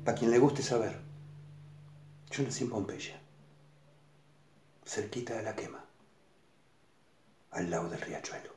A quien le guste saber, yo nací en Pompeya, cerquita de la Quema, al lado del riachuelo.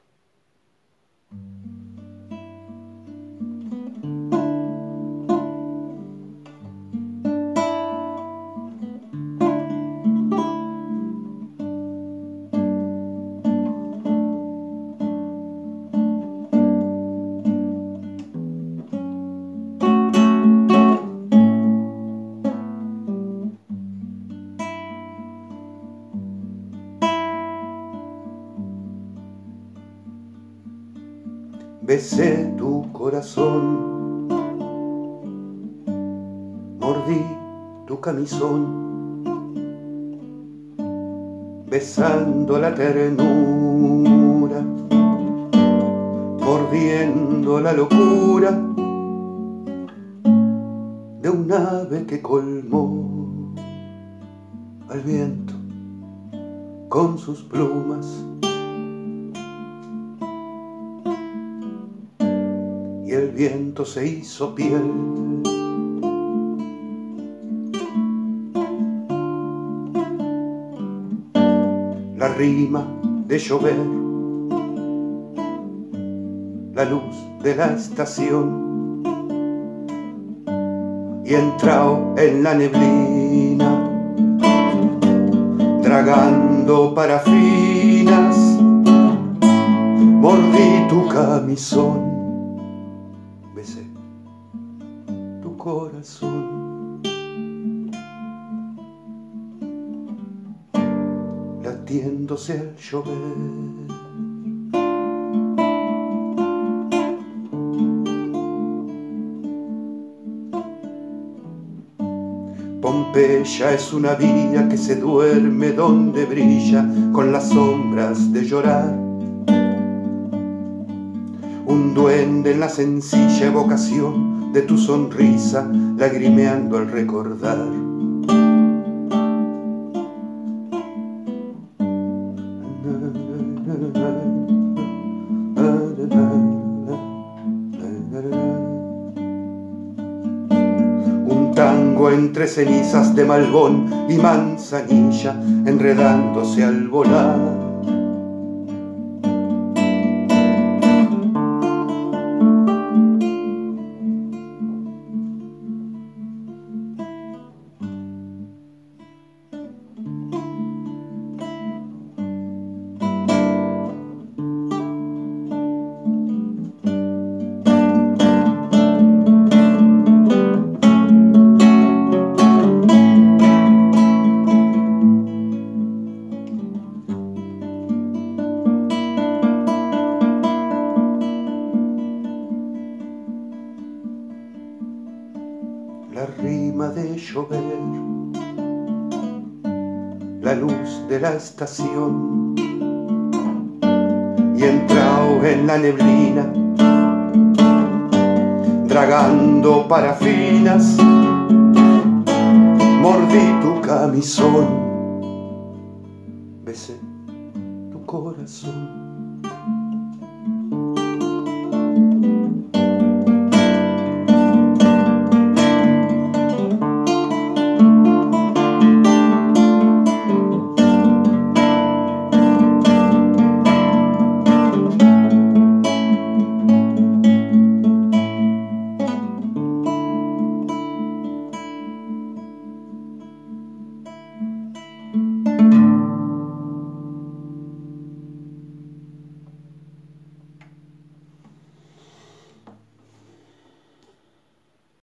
Besé tu corazón, mordí tu camisón, besando la ternura, mordiendo la locura de un ave que colmó al viento con sus plumas. Y el viento se hizo piel. La rima de llover, la luz de la estación, y entrao en la neblina, tragando parafinas, mordí tu camisón. Besé tu corazón, latiéndose al llover. Pompeya es una vía que se duerme donde brilla con las sombras de llorar. Un duende en la sencilla evocación de tu sonrisa, lagrimeando al recordar. Un tango entre cenizas de malbón y manzanilla, enredándose al volar. La rima de llover, la luz de la estación, y entrao en la neblina, tragando parafinas, mordí tu camisón, besé tu corazón.